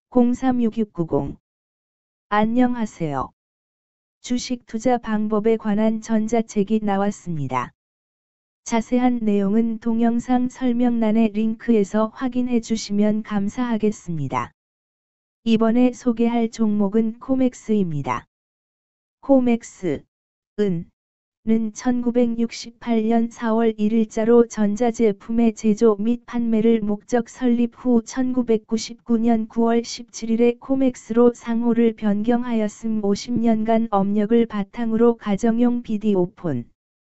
036690. 안녕하세요. 주식 투자 방법에 관한 전자책이 나왔습니다. 자세한 내용은 동영상 설명란의 링크에서 확인해 주시면 감사하겠습니다. 이번에 소개할 종목은 코맥스입니다. 코맥스는 1968년 4월 1일자로 전자제품의 제조 및 판매를 목적 설립 후 1999년 9월 17일에 코맥스로 상호를 변경하였음. 50년간 업력을 바탕으로 가정용 비디오폰,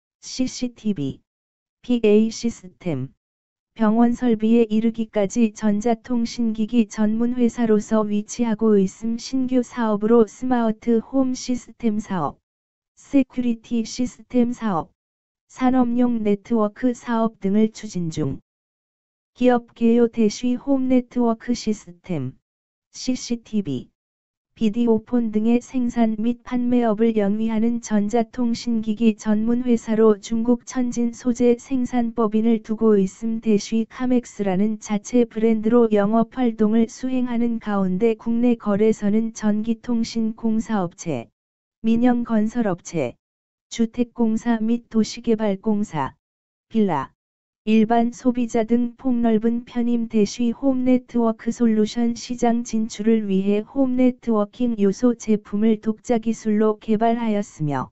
CCTV, PA 시스템, 병원 설비에 이르기까지 전자통신기기 전문 회사로서 위치하고 있음. 신규 사업으로 스마트 홈 시스템 사업, 세큐리티 시스템 사업, 산업용 네트워크 사업 등을 추진 중. 기업 개요 대쉬 홈 네트워크 시스템, CCTV, 비디오폰 등의 생산 및 판매업을 영위하는 전자통신기기 전문 회사로 중국 천진 소재 생산법인을 두고 있음. 대쉬 카맥스라는 자체 브랜드로 영업 활동을 수행하는 가운데 국내 거래선은 전기통신 공사업체, 민영건설업체, 주택공사 및 도시개발공사, 빌라, 일반 소비자 등 폭넓은 편임. 대쉬 홈네트워크 솔루션 시장 진출을 위해 홈네트워킹 요소 제품을 독자 기술로 개발하였으며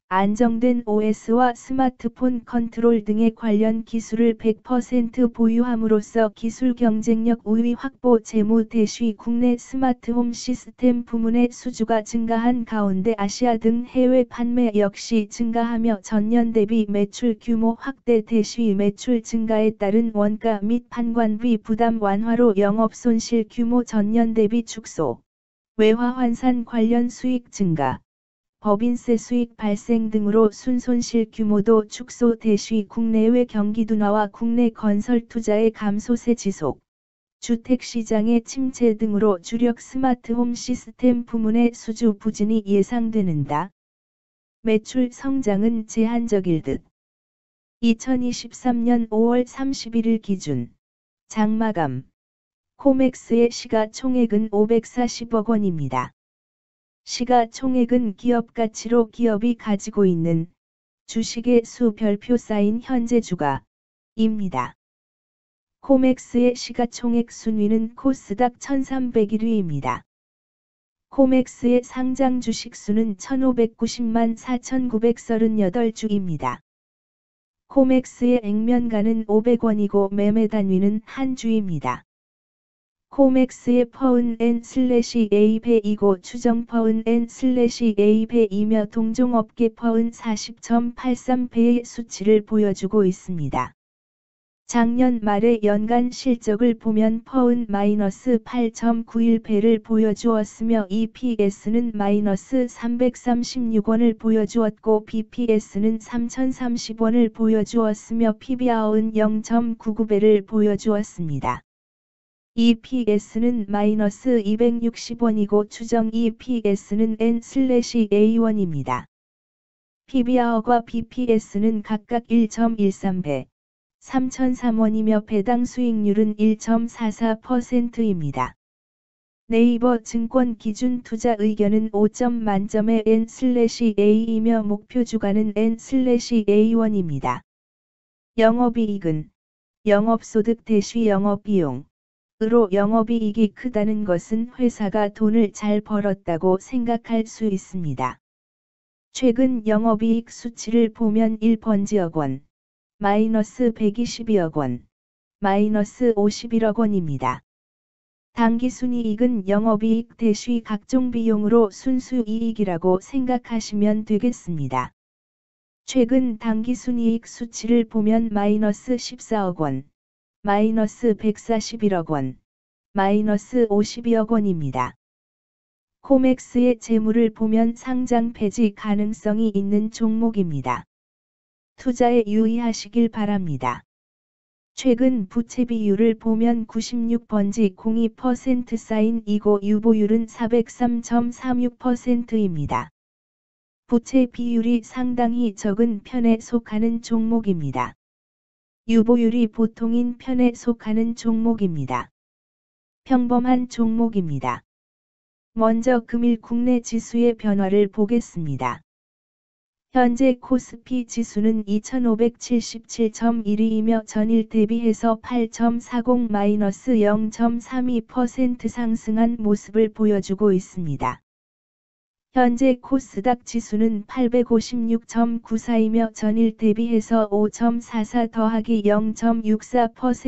안정된 OS와 스마트폰 컨트롤 등의 관련 기술을 100% 보유함으로써 기술 경쟁력 우위 확보. 재무. 대쉬 국내 스마트홈 시스템 부문의 수주가 증가한 가운데 아시아 등 해외 판매 역시 증가하며 전년 대비 매출 규모 확대. 대쉬 매출 증가에 따른 원가 및 판관비 부담 완화로 영업손실 규모 전년 대비 축소, 외화 환산 관련 수익 증가, 법인세 수익 발생 등으로 순손실 규모도 축소. 대쉬 국내외 경기 둔화와 국내 건설 투자의 감소세 지속, 주택시장의 침체 등으로 주력 스마트홈 시스템 부문의 수주 부진이 예상되는다. 매출 성장은 제한적일 듯. 2023년 5월 31일 기준 장마감 코맥스의 시가총액은 540억 원입니다. 시가총액은 기업가치로 기업이 가지고 있는 주식의 수 별표 쌓인 현재 주가입니다. 코맥스의 시가총액 순위는 코스닥 1301위입니다. 코맥스의 상장 주식 수는 1590만 4938주입니다. 코맥스의 액면가는 500원이고 매매 단위는 한 주입니다. 코맥스의 퍼은 N/A 배이고 추정 퍼은 N/A 배이며 동종업계 퍼은 40.83배의 수치를 보여주고 있습니다. 작년 말의 연간 실적을 보면 퍼은 -8.91배를 보여주었으며 EPS는 -336원을 보여주었고 BPS는 3030원을 보여주었으며 PBR은 0.99배를 보여주었습니다. EPS는 -260원이고 추정 EPS는 N/A1입니다. PBR과 BPS는 각각 1.13배, 3003원이며 배당 수익률은 1.44%입니다. 네이버 증권 기준 투자 의견은 5점 만점의 N/A이며 목표 주가는 N/A1입니다. 영업이익은 영업소득 대쉬 영업비용 으로 영업이익이 크다는 것은 회사가 돈을 잘 벌었다고 생각할 수 있습니다. 최근 영업이익 수치를 보면 1번지억 원, -122억 원, -51억 원입니다. 당기순이익은 영업이익 대쉬 각종 비용으로 순수이익이라고 생각하시면 되겠습니다. 최근 당기순이익 수치를 보면 -14억 원, -141억 원, -52억 원입니다. 코맥스의 재물을 보면 상장 폐지 가능성이 있는 종목입니다. 투자에 유의하시길 바랍니다. 최근 부채 비율을 보면 96.02% 사인이고 유보율은 403.36%입니다. 부채 비율이 상당히 적은 편에 속하는 종목입니다. 유보율이 보통인 편에 속하는 종목입니다. 평범한 종목입니다. 먼저 금일 국내 지수의 변화를 보겠습니다. 현재 코스피 지수는 2577.12이며 전일 대비해서 8.40-0.32% 상승한 모습을 보여주고 있습니다. 현재 코스닥 지수는 856.94이며 전일 대비해서 5.44 더하기 0.64%